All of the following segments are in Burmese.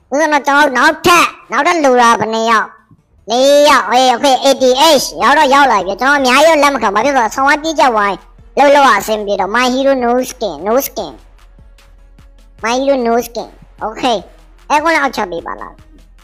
ဦးဇင်းတော့ကျွန်တော်နောက်ထပ်လူတာဘယ်နှစ်ယောက်4ယောက်โอเค88ရောက်တော့ရောက်လာပြီကျွန်တော်အများကြီးလက်မခံဘာဖြစ်လို့ဆောင်းဝါးပြည့်ကြဝိုင်းလောက်အဆင်ပြေတော့ my hero no skin my hero no skin โอเคအဲ့ကောင်လည်းအောက်ချက်ပေးပါလား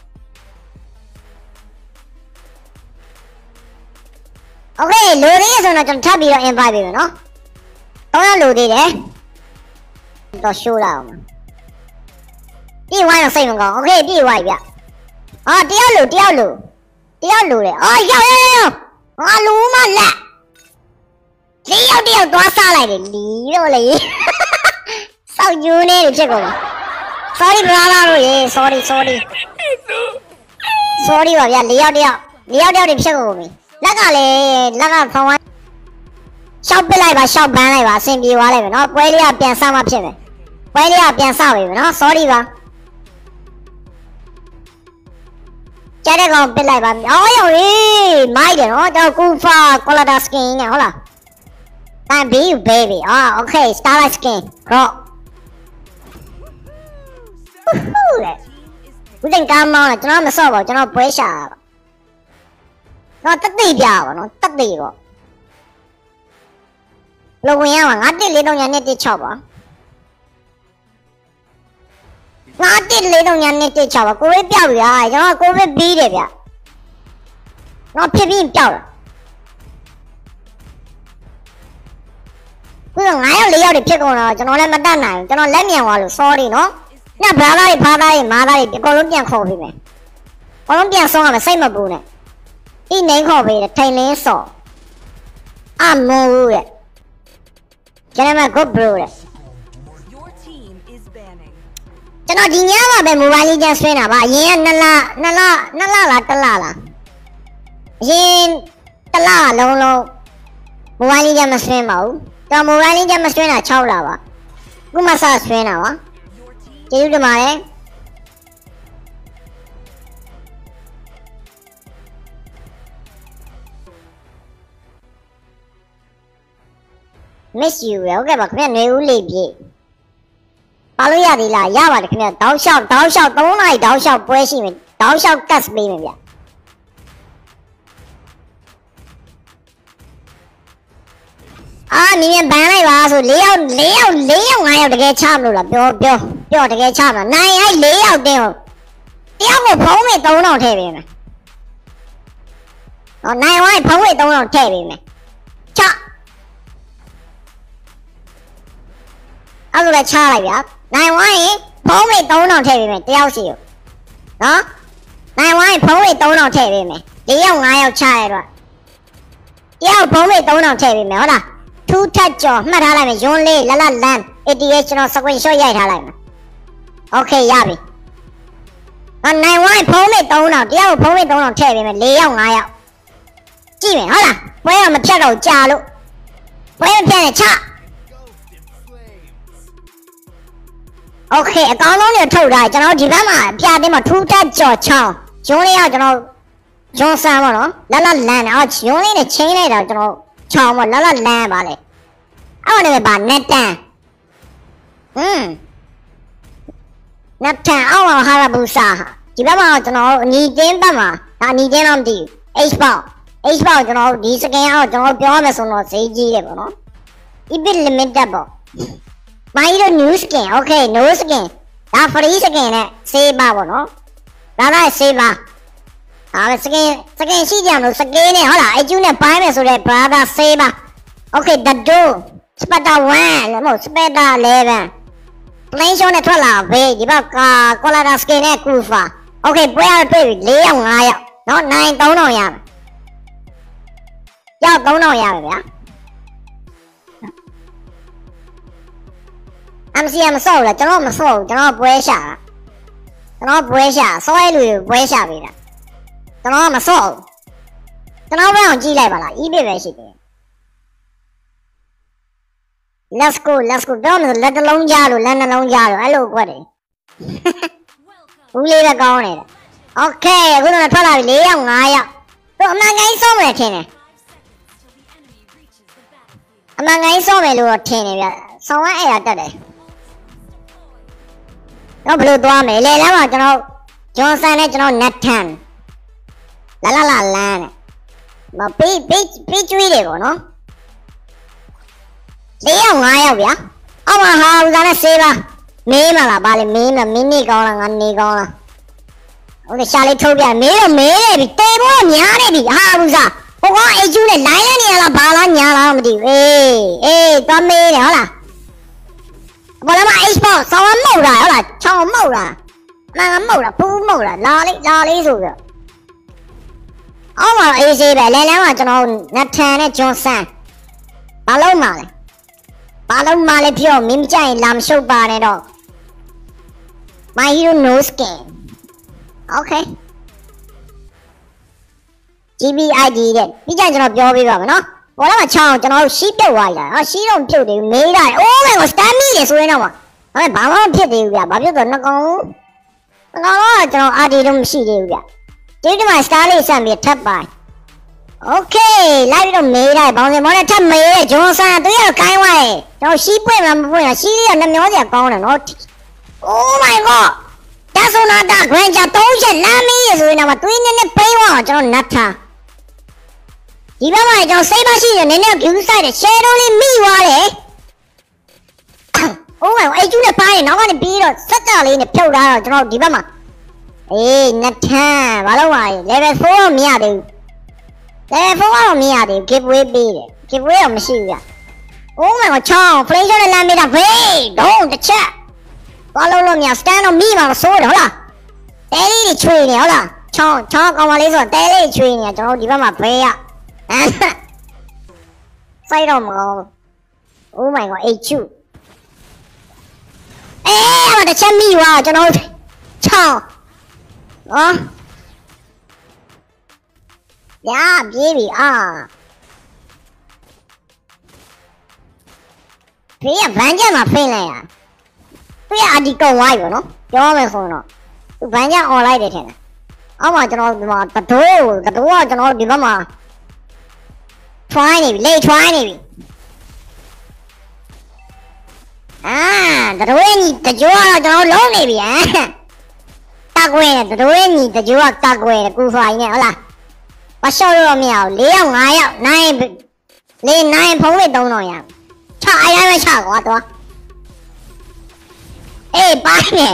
โอเคလူတွေဆိုတော့ကျွန်တော်ထပ်ပြီးတော့ invite ပေးမယ်နော်3ယောက်လူသေးတယ်တော့ show လာအောင်ပြေးဝိုင်းတော့စိတ်မကောင်းโอเคပြေးဝိုင်းဗျအာတယောက်လူတယ်အော်ရောက်ငါလူမလက်တယောက်သွားစားလိုက်တယ်လီတော့လေစောက်ကျူးနေတယ်ဖြစ်ကုန် sorry brother တို့ရေ sorry ပါဗျာ4ယောက်တွေဖြစ်ကုန်ပြီလက်ကဖောင်းဝိုင်းရှောက်ပစ်လိုက်ပါရှောက်ပန်းလိုက်ပါအဆင်ပြေသွားလိုက်မယ်နော်ပွဲလေးကပြန်စမှဖြစ်မယ်ပွဲလေးကပြန်စပြီနော် sorry ပါကျတဲ့ကောင်ပစ်လိုက်ပါအော်ယောမိုက်တယ်နော်ကျွန်တော်ကူဖာကောလာဒါစကင်နဲ့ဟုတ်လားတန်ဘီ baby အာ okay starlight skin rock ဟုတ်လေဦးတင်ကားမောင်းတယ်ကျွန်တော်မစော့ပါဘူးကျွန်တော်ပွဲရှာတာတော့တက်သိပြပါနော်တက်သိပေါ့လောဝင်ရမှာ914ညနဲ့16ပါ914ညနဲ့16ပါကိုဝေးပြောက်ပြီဟာကျွန်တော်ကိုဝေးပြီးတယ်ဗျတော့ဖြစ်ပြီးပြောက်လာခုတော့9ယောက်4ယောက်တွေဖြစ်ကုန်တော့ကျွန်တော်လည်းမတတ်နိုင်ဘူးကျွန်တော်လက်မြန်သွားလို့ sorry နော်ညဘရာသားတွေဖားသားတွေမားသားတွေအကုန်လုံးပြန်ခေါ်ပြီးမယ်အကုန်လုံးပြန်ဆုံးရမယ်စိတ်မပူနဲ့ဒီနေခေါ်ပေးတယ်ထိုင်လင်းစော်အမိုးတဲ့ကျွန်တော်က good bro တဲ့ကျွန်တော်ဒီညမှာပဲ mobile legend ဆွဲတာပါအရင်က2လလား1လလားအရင်1လလုံး mobile legend မဆွဲပါဘူးကျွန်တော် mobile legend မဆွဲတာ6လပါခုမှစဆွဲတာပါကျေးဇူးတင်ပါတယ် miss you ဟုတ်ကဲ့ပါခင်ဗျနေဦးလေးပြေပါလို့ရသေးလားရပါတယ်ခင်ဗျတောက်လျှောက်3နာရီတောက်လျှောက်ပွဲရှိမယ်တောက်လျှောက်ကတ်ပေးမယ်ဗျအာနီးဘန်လိုက်ပါဆို4ယောက်5ယောက်တကယ်ချမလို့လားပြောတကယ်ချမှာနိုင်အဲ့4ယောက်တင်းဟုတ်တယောက်ကိုဖုံးမေ3000ထည့်ပေးမယ်ဟောနိုင်ဝိုင်းဖုံးမေ3000ထည့်ပေးမယ်ချအဲ့လိုလည်းချလိုက်ဗျာနိုင်ဝိုင်းဖုံးမေ3000ထည့်ပေးမယ်တယောက်စီကိုနော်နိုင်ဝိုင်းဖုံးမေ3000ထည့်ပေးမယ်4ယောက်5ယောက်ချရတော့တယောက်ဖုံးမေ3000ထည့်ပေးမယ်ဟုတ်လားထူးထက်ကြော်မှတ်ထားလိုက်မယ်ယွန်းလေးလလလန်88ကျွန်တော် screenshot ရိုက်ထားလိုက်မယ် okay ရပြီနိုင်ဝိုင်းဖုံးမေ3000တယောက်ဖုံးမေ3000ထည့်ပေးမယ်4ယောက်5ယောက်ကြည့်မယ်ဟုတ်လားပွဲရမဖြတ်တော့ကြာလို့ပွဲမဖြတ်နဲ့ချOkay အကောင်းဆုံးတွေထုတ်ထားကျွန်တော်ဒီဘက်မှာပြတင်းမှာထူးထက်ကြော်ချောင်းယွန်းလေးကကျွန်တော်ဂျွန်ဆန်ပေါ့နော်လလလန်အော်ယွန်းလေးနဲ့ချင်းလိုက်တော့ကျွန်တော်ချောင်းပေါ့လလလန်ပါလေအဲ့ဒါလည်းပါနက်တန်နက်တန်အောက်မှာဟာရဘူးစာဒီဘက်မှာကျွန်တော်အနီတင်းဘက်မှာဒါအနီတင်းတော့မသိဘူး H ပေါက်ကျွန်တော်ဒီစကင်အောက်ကျွန်တော်ပြောမယ်ဆိုတော့ဈေးကြီးတယ်ပေါ့နော် EBIT limited ပေါ့My hero new skin okay no skin ဒါ free skin နဲ့ save ပါပေါ့နော်ဒါလည်း save ပါဒါပဲ skin ရှိကြလို့ skin နဲ့ဟုတ်လားအကျူးနဲ့ပိုင်းမယ်ဆိုတော့ brother save ပါ okay the door specter 1လို့မဟုတ် specter 11 plain show နဲ့ထွက်လာဘေးဒီဘက်က color skin နဲ့ kufa okay ပွဲရတွေ့ပြီ4ယောက်5ယောက်နော်နိုင်3000ရမယ်ရောက်3000ရမယ်ဗျာMCM မဆော့ဘူးလားကျွန်တော်မဆော့ဘူးကျွန်တော်ပွဲရှာဆော့ရဲလူတွေပွဲရှာပေးတာကျွန်တော်မဆော့ဘူးကျွန်တော်ဘယ်အောင်ကြည့်လိုက်ပါလား EBIT ပဲရှိတယ် let's go ပြောမယ်လက်တစ်လုံးကြားလို့လက်နှလုံးကြားလို့အဲ့လိုကွက်တယ်ဘူးလေးပဲကောင်းနေတယ် okay အခုတော့ထွက်လာပြီ4ယောက်5ယောက်တို့အမှန်ကိုင်းဆော့မယ်ထင်တယ်အမှန်ကိုင်းဆော့မယ်လို့ထင်တယ်ဗျဆောင်းဝဲအဲ့ရတက်တယ်တော့ဘယ်လိုသွားမယ်လေလမ်းမှာကျွန်တော်ဂျွန်ဆန်နဲ့ကျွန်တော်နတ်ထန်လာလန်းနဲ့မပေးကျွေးတယ်ပေါ့နော်4ယောက်5ယောက်ဗျာအောက်မှာဟာဦးစားနဲ့ဆေးပါမေးမလားဗာလေမေးမလားမင်းနေကောင်းလားငါနေကောင်းလားဟုတ်တယ်ရှာလေးထုတ်ပြမေးတော့မေးတယ်ပြီတေဖို့များနေပြီဟာဦးစားဟိုကောင်အေကျူးနဲ့လိုင်းရနေရလားဘာလားညာလားမသိဘူးအေးသွားမေးတယ်ဟုတ်လားဘာလဲမ H-box ဆောင်းမုတ်တာဟုတ်လားချောင်းမုတ်တာငါမုတ်တာဖူးမုတ်တာလာလေးဆိုပြအော်မအေးစေးပဲလဲမှာကျွန်တော်နတ်ထန်နဲ့ဂျွန်ဆန်ဘာလုံးမှာလဲပြောမင်းမကြိုက်ရင်လာမရှုပ်ပါနဲ့တော့ My hero no skin okay GBID တဲ့ပြီးကြကျွန်တော်ပြောပေးပါမယ်နော်ဘောလာမှာချောင်းကျွန်တော်ရှီးပြုတ်သွားရဟာရှီးတော့ပြုတ်တယ်မေးတာအိုးမယ်ကိုစတန်မီတယ်ဆိုရင်တော့ဘာမှမဖြစ်သေးဘူးဗျဘာဖြစ်တော့နှကောင်တော့ကျွန်တော်အာဒီတော့မရှိသေးဘူးဗျဒီမှာစတားလေးဆက်ပြီးထပ်ပါโอเคလိုက်ပြီးတော့မေးတယ်ဘောင်းစင်ဘောနဲ့ထပ်မေးတယ်ဂျွန်ဆန်သူရကိုင်းသွားတယ်ကျွန်တော်ရှီးပွင့်မှာမပွင့်တာရှီးရနှမျောစရာကောင်းတယ်နော် Oh my god ဒါဆိုတော့ဒါ grand ကြ3ချက်လမ်းမေးရဆိုရင်တော့သွေးနည်းနည်းပိန်းသွားအောင်ကျွန်တော်နတ်ထားဒီဘက်မှာကျွန်တော်စိတ်မရှိနေနည်းနည်း view site တယ် share တော့လေးမိသွားတယ် Oh my god အဲ့ကျူးနဲ့ပိုင်းနောက်ကနေပြီးတော့စက်ကြလေးနဲ့ဖြုတ်လာတော့ကျွန်တော်ဒီဘက်မှာအေးနတ်ထန်းဘာလို့ပါလဲ level 4တော့မရသေးဘူး level 4တော့မရသေးဘူး giveaway ပေးတယ် giveaway တော့မရှိဘူးဗျ Oh my god ချောင်း play shot နဲ့လမ်းမေးတာဘေးဒုံးတစ်ချက်သွားလို့မရ stand တော့မိမှာဆိုးတယ်ဟုတ်လားတဲလေးတွေချွေနေဟုတ်လားချောင်းကောင်မလေးဆိုတော့တဲလေးချွေနေကျွန်တော်ဒီဘက်မှာဘေးရစိုက်တော့မကောင်း Oh my god အေးချူအဲ့ဒါတစ်ချက်မိသွားကျွန်တော်ချောင်းနော်ရပြေးပြီဖေးကဗန်းချက်မှာဖိလိုက်ရသူရအဒီကုံသွားပြီပေါ့နော်ပြောမယ်ဆိုရင်တော့သူဗန်းချက် online တယ်ထင်တယ်အောက်မှာကျွန်တော်ဒီမှာတတိုးကကျွန်တော်ဒီဘက်မှာ try နေပြီလေ try နေပြီတတိုးရဲ့ညီတကြိုးကတော့ကျွန်တော်လုံးနေပြီတက်ကွင်းတတိုးရဲ့ညီတကြိုးကတက်ကွင်းကူဖွာကြီးနဲ့ဟုတ်လားမလျှော့လို့မရဘူး4ယောက်5ယောက်9ဖုံးလေး300ရချအရင်ပဲချကွာတော့အေးပိုင်းနေ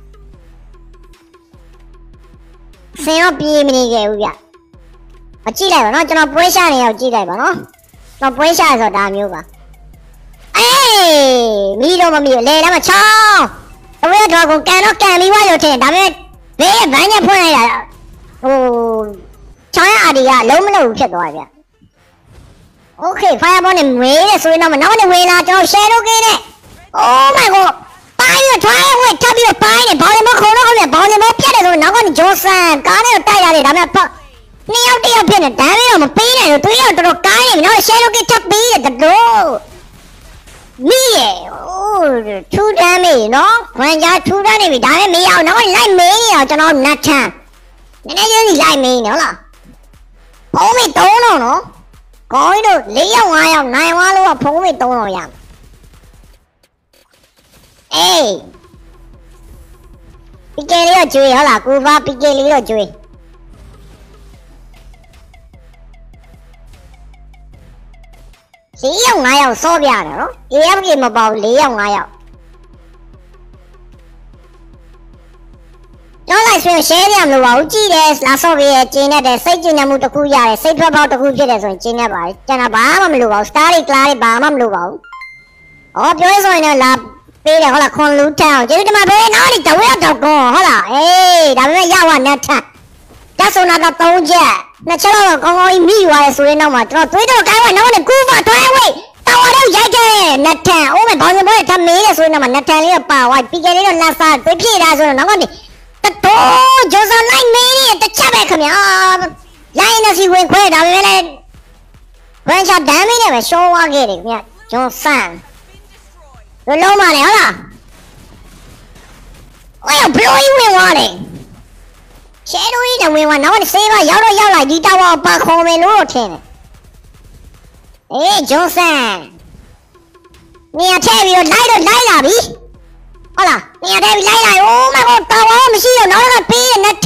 ဆင်းတော့ပြေးမနေခဲ့ဘူးဗျအကြည့်လိုက်ပါနော်ကျွန်တော်ပွဲရှာနေရောက်ကြည့်လိုက်ပါနော်ကျွန်တော်ပွဲရှာဆိုဒါမျိုးပါအေးမီတော့မမီလေဒါမှချောင်းအဝဲတော့ကိုကန်တော့ကန်ပြီးွားလို့ထင်ဒါပေမဲ့ဘေးဗန်းညက်ဖွင့်လိုက်တာဟိုချောင်းရအဒီကလုံးမလုံးဘူးဖြစ်သွားပြီဗျ Okay fireball နဲ့ဝေးတယ်ဆိုရင်တော့နောက်နဲ့ဝေးလာကျွန်တော် share လုပ်ခဲ့တဲ့ Oh my god ပိုင်းရ try ဝဲထပ်ပြီးတော့ပိုင်းနေဘောင်းနေမခုံတော့ဟုတ်တယ်ဘောင်းနေမပြတ်တယ်ဆိုနောက်ကနေဂျိုဆန်ကားနဲ့တိုက်ရတယ်ဒါပေမဲ့နှစ်ယောက်တယောက်ဖြစ်နေဒါပေမဲ့မပေးနိုင်ဘူးသူရောက်တော်တော်ကိုင်းနေပြီနောက် share လုပ်ခဲ့ထပ်ပြီးတယ်တော့မိရ Oh ထူတမ်းမေးနော်ခွန်ကြားထူတမ်းနေပြီဒါနဲ့မရအောင်နောက်လိုက်မေးရအောင်ကျွန်တော်နတ်ချမ်းနည်းနည်းချင်းစီလိုက်မေးနေဟုတ်လားဘုံမေး3တော့နော်ကောင်းတို့4ယောက်5ယောက်နိုင်သွားလို့ကဖုံးမေ300ရအေးပီကယ်လေးတော့ကျွေးဟုတ်လားကူပါပီကယ်လေးတော့ကျွေး4ယောက်5ယောက်စောပြတယ်နော် AFK မပေါ့4ယောက်5ယောက်တော့လိုက်ဆိုရင် share ရမလို့ပါဘူးကြည့်တယ်လာဆော့ပြီးကျင်းတဲ့စိတ်ကျဉ်မှုတစ်ခုရတယ်စိတ်ထွက်ပေါက်တစ်ခုဖြစ်တယ်ဆိုရင်ကျင်းနေပါတယ်ကျန်တာဘာမှမလို့ပါဘူး star တွေ class တွေဘာမှမလို့ပါဘူးပြောရဆိုရင်တော့လာပေးတယ်ဟုတ်လားခွန်လူထအောင်ကျေးဇူးတင်ပါတယ်နောက်နေ့တဝက်တော့ကွန်ဟုတ်လားအေးဒါပေမဲ့ရဝနဲ့ထက်တက်ဆိုနာတော့3ချက်2ချက်တော့ကောင်းကောင်းကြီးမိသွားတယ်ဆိုရင်တော့မှကျွန်တော်သွေးတော့ကိုင်းဝနောက်နေ့ကူပါထွဲဝေးတော်တော့ရိုက်တယ်နဲ့ထက်အိုးမဘောင်းစင်ဘောထပ်မေးတယ်ဆိုရင်တော့မှနဲ့ထက်လေးတော့ပါဝိုက်ပီကယ်လေးတော့လက်စားသွေးဖြည့်တာဆိုတော့နောက်နေ့တော့ဂျိုဆန်လိုက်မေးနေတချက်ပဲခင်ဗျာလိုင်းနေစီဝင်ခွဲဒါပေမဲ့လည်းဘန်ချာဒမ်းမင်းနဲ့ပဲရှောသွားခဲ့တယ်ခင်ဗျာဂျွန်ဆန်လုံးမလဲဟုတ်လားအိုးဘလိုကြီးဝင်သွားတယ်ရှယ်ဒိုကြီးနဲ့ဝင်သွားနောက်ဆေးပါရောက်လာဒီတောင်အောင်ပါခေါ်မယ်လို့ထင်တယ်အေးဂျွန်ဆန်နေရာထည့်ပြီးတော့လိုက်လာပြီဟုတ်လားနေရာထဲပြီးလိုက်လာ Oh my god တော်မရှိတော့နောက်တော့ပေးရနဲ့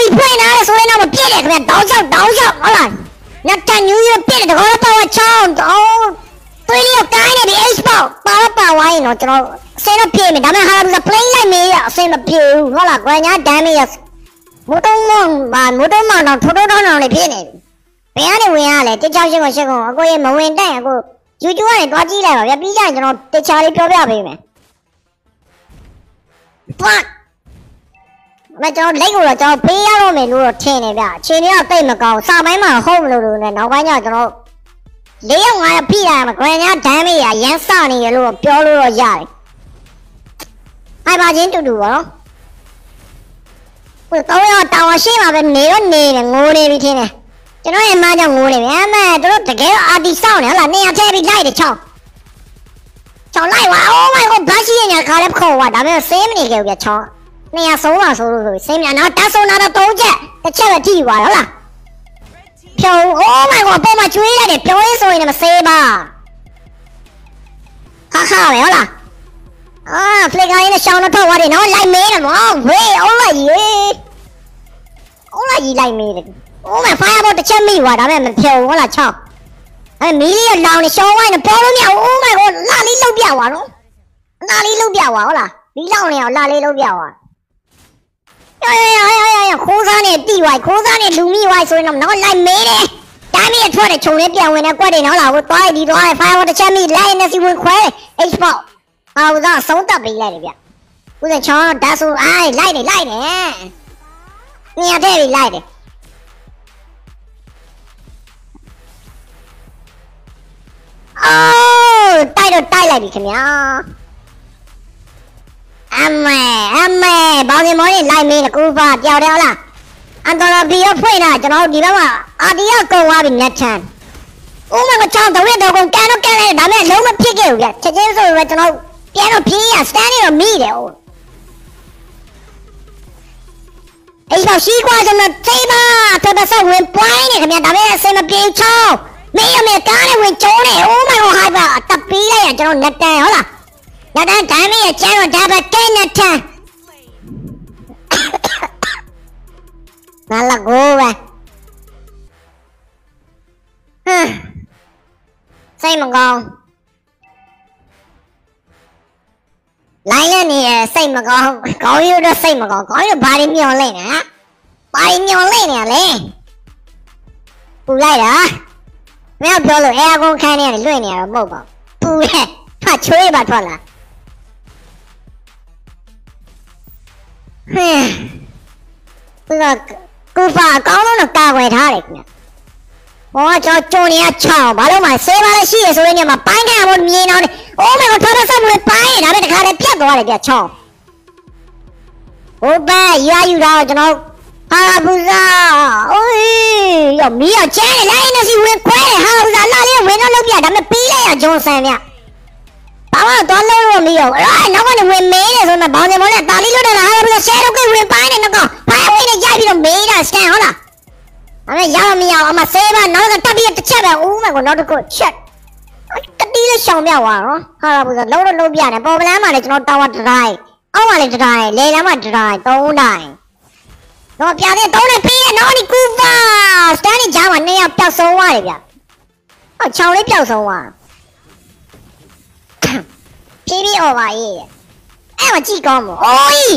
ပြီးဖွင့်လာတယ်ဆိုရင်တော့မပြည့်တယ်ခင်ဗျတောင်းလျှောက်ဟုတ်လားနတ်တန်ယူရပြည့်တယ်တကောတော့ချောင်းတော့တွေးလို့ကိုင်းနေပြီ H ပေါ့ပါဝိုင်းတော့ကျွန်တော်အစင်းတော့ပြည့်မယ်ဒါပေမဲ့ဟာဘူးက plane လိုက်မေးရအစင်းမပြည့်ဘူးဟုတ်လားကွာညာဒမ်းမေးရမိုးတုံးမောင်တော့ထိုးတောင်းလေးပြည့်နေပြီဘယ်ကနေဝင်ရလဲ168ကို8ကိုအကိုရေမဝင်တန့်အကိုယူကျူကနေတွားကြည့်လိုက်ပါဗျပြီးကြရင်ကျွန်တော်တခြားလေးပြောပြပေးမယ်တွားမကျွန်တော်လက်ကိုတော့ကျွန်တော်ပေးရတော့မယ်လို့တော့ထင်နေဗျအချိန်တွေကတိတ်မကောင်းစာပိုင်းမှာဟုတ်မလို့နဲ့နောက်ပိုင်းကျကျွန်တော်၄ရောက်5ရောက်ပြရမှာ grand ညာဒမ်းမေးရရမ်းစနေရလို့ပြောလို့တော့ရတယ်ဟိုင်ပါချင်းတူတူပါနော်ဟိုတော့ရတောင်ရှိမှာပဲနေတော့နေတယ်ငိုနေပြီထင်တယ်ကျွန်တော်ရဲ့မကြောင့်ငိုနေပြီအမေတို့တကယ်အာတီစောင်းနေဟလားနေရာထဲပြီးလိုက်တယ်ချောင်းလိုက်ပါ oh my god ဘာရှိရညာခါလည်းခေါ်သွားဒါပေမဲ့ဆေးမနေခဲ့ဘူးဗျချောင်းနေရာဆုံးပါဆိုလို့ဆေးမြန်တော့တက်ဆုံးလာတော့3ချက်တစ်ချက်ပဲထိသွားတယ်ဟုတ်လားဖြုံ oh my god ပုံမှကျွေးရတယ်ပြောရင်းဆိုရင်မဆေးပါခါပဲဟုတ်လားဖလစ်ကာရင်းနဲ့ရှောင်းတော့ထွက်သွားတယ်နော်လိုက်မေးတယ်နော်ဝေးအောင်လိုက်ကြီးလိုက်မေးတယ်oh my fireball တစ်ချက်မိသွားဒါပေမဲ့မဖြုံဟုတ်လားချောင်းမီးလေးကလောင်နေရှောင်းဝိုင်းနဲ့ပေါ်လို့မရဘူး oh my god လာလေးလုတ်ပြသွားနော်လာလေးလုတ်ပြသွားဟုတ်လားမီးလောင်နေအောင်လာလေးလုတ်ပြသွားရခိုးစားနဲ့တီဝိုက်ခိုးစားနဲ့လူမိဝိုက်ဆိုရင်တော့နောက်လိုက်မေးတယ်ဒါမီးထွက်တယ်ခြုံလေးပြန်ဝင်တယ်ကွက်တယ်နော်လားဟိုတွားဒီတွား fireball တစ်ချက်မိလိုက်နေစီဝင်ခွဲတယ် H ပေါ့ဟိုကဆုံးတက်ပေးလိုက်တယ်ဗျဦးစင်ချောင်းဓာတ်ဆိုလိုက်နေနေရာထဲပြီးလိုက်တယ်တိုက်လိုက်ပြီခင်ဗျာအမေဘောင်စင်မောင်းလိုက်မင်းကူပါကြောက်တယ်ဟုတ်လားအန်တိုလာဘီရောဖွင့်တာကျွန်တော်ဒီဘက်မှာအာဒီယာကုန်သွားပြီnet chan ဦးမကချောင်းတော့တော့ကန်လိုက်ဒါပေမဲ့လုံးမဖြစ်ခဲ့ဘူးဗျချက်ချင်းဆိုရင်ကျွန်တော်ပြန်တော့ပြေးရ stand နေတော့မိတယ်ဟုတ်အဲ့တော့ရှိကွာကျွန်တော်သိပါတော်တော်ဆက်ဝင်ပွိုင်းနေခင်ဗျာဒါပေမဲ့အစင်မပြေချောင်းမင်းရမယ်ကားနဲ့ဝင်ကျုံးနေ oh my god ဟိုက်ပါတပ်ပြီးလိုက်ရကျွန်တော်net tan ဟုတ်လားnet tan ဒိုင်းမင်းရဲ့ကျန်းတော့ဒါပဲကဲ net tan ငါလာကိုပဲစိတ်မကောင်းလိုက်ရနေစိတ်မကောင်းခေါင်းရတော့စိတ်မကောင်းခေါင်းရဘာတွေမျောလိုက်နေဘာတွေမျောလိုက်နေလဲပူလိုက်တာမင်းပြောလို့အဲအကုန်ခန်းနေရတယ်လွင့်နေရတော့မဟုတ်ပါဘူးပူရဲ့ဖတ်ချွေးပါထွက်လာသူကကူပါအကောင်းဆုံးတော့ကာကွယ်ထားတယ်ခင်ဗျဟောကျွန်တော်ကျုံနေရချောင်းဘာလို့မှဆေးပါလဲရှိရဆိုရင်ညမှာပိုင်းခံဖို့မြင်တော့အိုးမေကိုထောက်ဆက်လို့ပိုင်းဒါပဲတခါတည်းပြတ်သွားတယ်ပြချောင်းဟုတ်ပါရွာယူတော့ကျွန်တော်ဟာဘူဇာအိုးရောမီးအောင်ကျန်းနေလိုက်နေစီဝင်ခွဲတယ်ဟာဘူဇာလာလေးဝင်တော့လုပ်ပြဒါပေမဲ့ပြီးလိုက်ရဂျွန်ဆန်ဗျဘာမှတော့လုံးလို့မီးရောနောက်ကနေဝင်မေးတယ်ဆိုမှဘောင်းစင်မောင်းနဲ့တာလီလွတ်တယ်ဟာဘူဇာဆဲတော့ကိုဝင်ပိုင်းနေတော့ဘာဝင်နေကြပြီးတော့မေးတာစကန်ဟုတ်လားအမေရမရအောင်အမဆေးပါနောက်ကတက်ပြီးတစ်ချက်ပဲဦးမကနောက်တစ်ခုချက်ကတိလေးရှောင်ပြသွားနော်ဟာဘူဇာလုံးလုံးပြတယ်ပေါ်ပလန်းမှာလည်းကျွန်တော်တာဝါဒတိုင်းအောက်မှာလည်းဒတိုင်းလေလမ်းမှာဒတိုင်း3တိုင်းတော့ပြတဲ့3နဲ့ပြီးရဲ့နော်ဒီကူပါစတန်နေကြမှာ2ယောက်ပျောက်ဆုံးသွားတယ်ဗျဟော6လေးပျောက်ဆုံးသွားဖြည်းဖြည်းအော်ပါရေးအဲ့မကြည့်ကောင်းမို့အိုး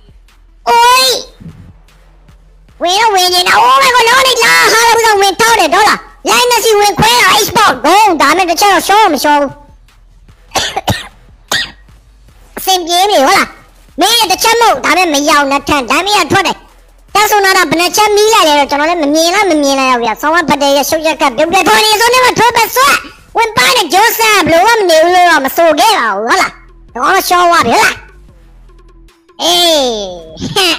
ဝင်နေတော့ oh my god လောနေလားဟာဘူးတော့ဝင်ထောက်တယ်တော့လားလိုင်းနေစီဝင်ခွဲတာ export ဂုံးဒါနဲ့တစ်ချက်တော့ရှောမရှောဘူးအစင်ပြေးပြီဟုတ်လားမင်းတစ်ချက်မဟုတ်ဒါနဲ့မရောက်နဲ့ထန်ဒါမင်းကထွက်တယ်တက်ဆိုနာတာဘယ်နှချက်မီးလိုက်လဲတော့ကျွန်တော်လည်းမမြင်လိုက်ဗျဆောင်းဝဘတ်တယ်ရဲ့ရှုပ်ရက်ကပြုတ်ပြထွန်းနေဆိုနေမှာထွက်ပဲဆွတ်ဝင်ပိုင်းနဲ့ဂျိုးဆန်ဘလို့မနေဘူးလို့မဆိုခဲ့ပါဘူးဟုတ်လားတော့ရှောသွားပြီဟုတ်လားအေး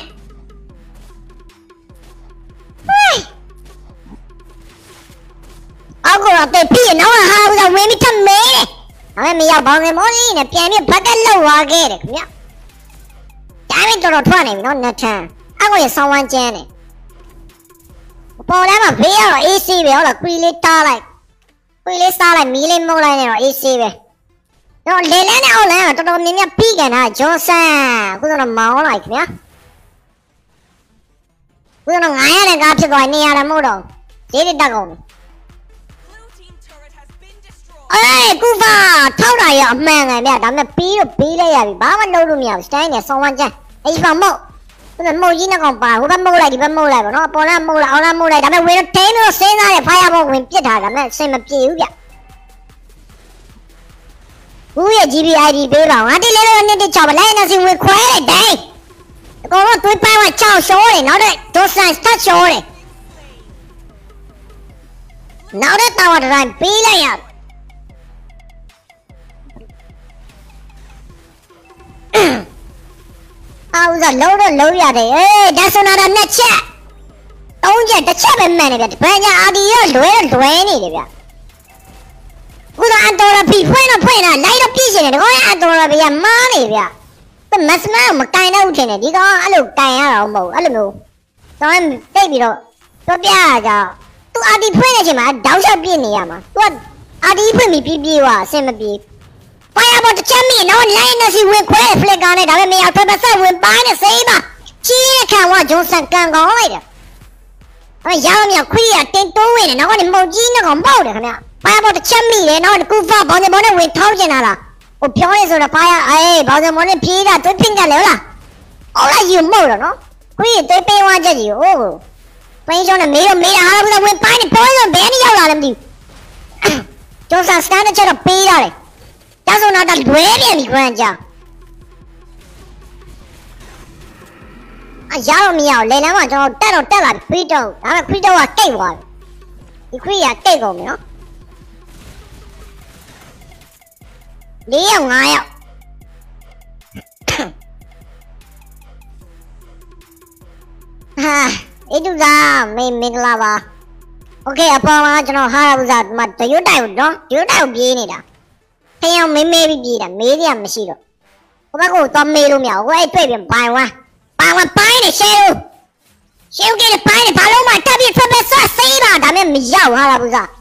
အောက်ကတော့တိတ်ပြီးနောက်ဟာဘူးတော့ဝင်ပြီးထမဲတယ်။ဒါပေမဲ့မရောက်ပါဘူးမော်လေးနဲ့ပြန်ပြီးဘက်ကလောက်သွားခဲ့တယ်ခင်ဗျ။ဒါပေမဲ့တော်ထွက်နေပြီနော်နှစ်ထန်း။အောက်ကရဆောင်းဝမ်းကျန်းတယ်။ပေါ်ထဲမှာဘေးကတော့ AC ပဲဟုတ်လားကွီလေးတားလိုက်။ကွီလေးစားလိုက်မီးလေးမှုတ်လိုက်နေတော့ AC ပဲ။တော့လေလန်းနဲ့အောက်လန်းကတော်တော်များများပြီးကန်တာဂျွန်ဆန်အခုတော့မောင်းလိုက်ခင်ဗျာ။ခုတော့900နဲ့ကားဖြစ်သွားနေရတယ်မဟုတ်တော့ဈေးတွေတက်ကုန်ပြီကူဖာထောက်တာရအမှန်ကန်ဗျဒါပေမဲ့ပြီးတော့ပြီးလိုက်ရပြီဘာမှလုပ်လို့မရဘူးစတိုင်းနဲ့ဆောင်းဝမ်းချမ်းအဲ့ဒီမှာမဟုတ်ကြီးနဲ့ကောင်ပါဟိုဘက်မဟုတ်လိုက်ဒီဘက်မဟုတ်လိုက်ဗောနော်ပေါ်လာမဟုတ်လိုက်အော်လာမဟုတ်လိုက်ဒါပေမဲ့ဝင်တော့တင်းလို့စဉ်းစားတဲ့ဖိုင်ယာဘောဝင်ပြစ်ထားဒါပေမဲ့အဆင်မပြေဘူးဗျဘူးရဲ့ GBID ပေးပါငါတိလဲလို့နှစ်တစ်ချောက်ပဲလိုက်နေစီဝင်ခွဲလိုက်တိုင်းအကောင်တော့သွေးပိုင်းကချောင်းရှောတယ်နောက်တဲ့ဒိုဆန်စတက်ရှောတယ်နောက်တဲ့တာဝါတိုင်းပေးလိုက်ရအော်ဇာလုံးတော့လုံးရတယ်ဒါဆိုတော့နှစ်ချက်သုံးချက်တစ်ချက်ပဲမှန်တယ်ဗျဘယ်ညာအာဒီရောလွဲနေတယ်ဗျခုတော့အန်တော်ရဖီဖွင့်တော့လိုက်တော့ပြည့်ရှင်တယ်ဒီကောင်ကအန်တော်ရဖီကမားနေဗျမစမမကင်တော့ထင်တယ်ဒီကောင်အဲ့လိုကင်ရတော့မဟုတ်အဲ့လိုမျိုးတော့တိတ်ပြီးတော့ပြရကြသူအာဒီဖွင့်နေချိန်မှာတောက်ချက်ပြည့်နေရမှာသူကအာဒီဖွင့်ပြီးပြေးသွားအဆင်မပြေဖိုင်ယာဘောတစ်ချက်မိနော်လိုင်းနေစီဝင်ခွဲဖလက်ကားနဲ့ဒါပေမဲ့မရဖက်ဖက်ဆက်ဝင်ပိုင်းနဲ့စိမ့်ပါကြီးရခံဝဂျုံဆန်ကန်ကောင်းလိုက်တယ်အဲ့ရောင်မြခွေးရတင်တိုးဝင်တယ်နောက်ကနေမုံကြီးနဲ့ကောင်ပေါက်တယ်ခင်ဗျဖိုင်ယာဘောတစ်ချက်မိတယ်နောက်ကူဖာဘောင်းဘောနဲ့ဝင်ထောင်းကျင်လာလားဟိုပြောရဲဆိုတော့ဖိုင်ယာဘောင်းဘောနဲ့ပြေးတာတွင်းပင်ကြလေဟုတ်လားအော်လိုက်ယူမို့တော့နော်ခွေးတွေပေးဝါချက်ကြီးဟိုပိန်းချုံနဲ့မေးတာဟာဘူးဝင်ပိုင်းနဲ့ပြောရင်ဘယ်နေရောက်လာလဲမသိဘူးဂျုံဆန်စကန်တဲ့ချက်တော့ပေးရတယ်ဒါဆိုတော့လွဲပြန်ပြီခွန်းကြရတော့မရအောင်လေလမ်းမှာကျွန်တော်တက်လာပြီခွေးတော့ဒါပေမဲ့ခွေးတော့ကတိတ်သွားပြီဒီခွေးကတိတ်ကုန်ပြီနော်4ယောက်5ယောက်ဟာအေးတူသားမင်္ဂလာပါโอเคအပေါ်မှာကျွန်တော်ဟာရဘူးစားဒီမှာတရွတ်တိုင်ကိုနော်တရွတ်တိုင်ကိုပြေးနေတာခရင်မေးပြီးပြေးတာမေးရမရှိတော့ဟိုဘက်ကတော့မေးလို့မရဘူးဟိုအဲ့တွေ့ပြန်ပိုင်ဝမ်းပိုင်းနေရှေးဦးကလည်းပိုင်းနေဘာလို့မှတက်ပြီးဖက်ဖက်ဆက်စေးပါဒါမဲ့မရောက်ဟာလားဘူးစား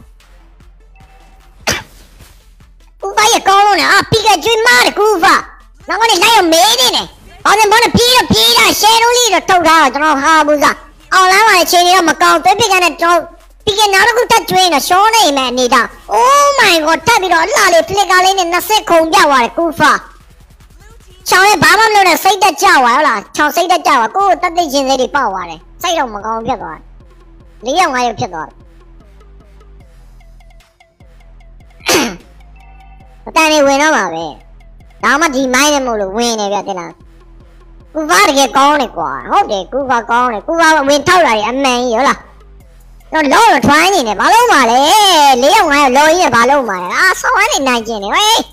ဦးပါရကောင်းလို့နဲ့ပီကကျွေးမားတယ်ကူဖာနောက်ကနေလိုက်ရမေးနေတယ်ဘောင်းဘောင်းပြေးတာရှေးဦးလေးတော့ထုတ်ထားတော့ကျွန်တော်ဟာဘူးစားအောင်လမ်းမှာချိန်နေတော့မကောင်းသွေးပစ်ကနေတော့ဒီကနောက်တစ်ခုတက်ကျွေးနေရှောနေမယ်နေတာ Oh my god တက်ပြီးတော့လှလေးဖလစ်ကားလေးနဲ့20ခုံပြသွားတယ်ကူဖာချောင်းရဲ့ဘာမှမလုပ်နဲ့စိတ်တက်ကြွားဟုတ်လားချောင်းစိတ်တက်ကြွားကိုယ်တက်သိချင်းစိတ်တွေပေါက်သွားတယ်စိတ်တော့မကောင်းဖြစ်သွားတယ်4ယောက်5ယောက်ဖြစ်သွားတယ်အတန်လေးဝင်တော့မှာပဲဒါမှဒီမိုင်းနဲ့မို့လို့ဝင်နေပြတဲ့လားကူဖာတကယ်ကောင်းတယ်ကွာဟုတ်တယ်ကူဖာကောင်းတယ်ကူဖာဝင်ထောက်လာတယ်အမှန်ကြီးဟုတ်လားတော့လောတော့ထွိုင်းနေတယ်ဘာလို့မှလဲ4ယောက်5ယောက်လောကြီးနဲ့ဘာလို့မှလဲဆောင်းဝမ်းနေနိုင်ကျင်တယ်ဟေး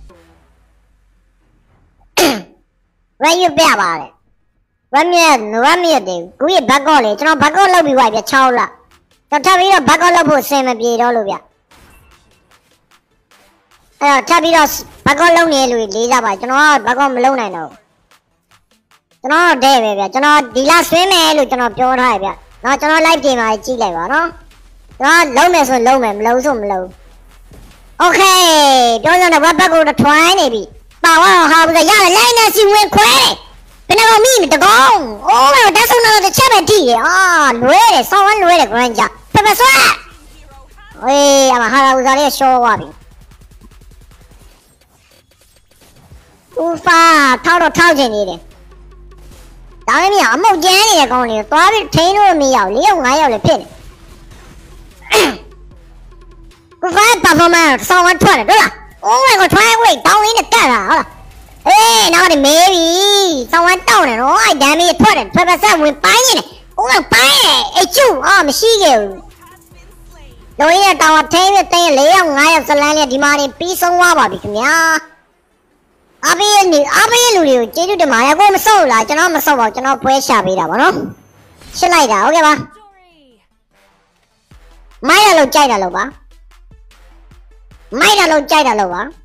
ဝယ်ရပြပါလေဝမ်းမြတ်တယ်ကိုရဲ့ဘက်ကော့လေကျွန်တော်ဘက်ကော့လောက်ပြီးွားပြ6လတော့ထပ်ပြီးတော့ဘက်ကော့လောက်ဖို့အဆင်မပြေတော့လို့ဗျအဲ့တော့ထပ်ပြီးတော့ဘက်ကော့လောက်နေလို့လေးစားပါကျွန်တော်ကဘက်ကော့မလုံနိုင်တော့ကျွန်တော်တဲ့ပဲဗျကျွန်တော်ဒီလဆွင်းမယ်လို့ကျွန်တော်ပြောထားရဗျနော်ကျွန်တော် live ပြင်မှာကြည့်လိုက်ပါနော်ကျွန်တော်လုံးမယ်ဆိုလုံးမယ်မလုံးဆိုမလုံးโอเคပြောကြတော့ဘက်ကိုတော့ထွိုင်းနေပြီပါဝါဟာဘူးရရလိုက်နေစီဝင်ခွဲဘယ်နှကောင်မိမတကောင်အိုးမတက်ဆုံးတော့တစ်ချက်ပဲထိရလွဲတယ်ဆောင်းဝမ်းလွဲတယ် grand ကြဖက်ဖက်ဆွဲဟေးအမဟာဘူးစားလေးရှော့သွားပြီဦးဖာထောက်ချင်နေတယ်ဒါလည်းမရအမုတ်ကျန်းနေတဲ့ကောင်လေးသွားပြီးထိန်းလို့မရဘူး4ယောက်5ယောက်လည်းဖြစ်နေကိုဖာ performance ဆောင်းဝမ်းထွက်တယ်ဟုတ်လား Oh my god ထွိုင်းဝိတ်တောင်းလေးနဲ့တက်လာဟုတ်လားနောက်ကနေမေးပြီဆောင်းဝမ်းတောင်းတယ်နော်အဲ့ဒမ်းမီးထွက်တယ်ဖက်ဖက်ဆက်ဝင်ပိုင်းနေတယ်ဦးမပိုင်းနေကျူမရှိခဲ့ဘူးလုံးရတောင်းထိန်းပြီးတင်း4ယောက်5ယောက်ဇလန်းလေးဒီမှာနေပြီးဆုံးသွားပါပြီခင်ဗျာအဘေးလူတွေကိုကျေးဇူးတင်ပါတယ်ကိုမစော့လားကျွန်တော်မစော့ပါဘူးကျွန်တော်ပွဲရှာပေးတာပါနော်ရှင်းလိုက်တာဟုတ်ကဲ့ပါမိုက်ရလို့ကြိုက်တာလို့ပါမိုက်ရလို့ကြိုက်တာလို့ပါ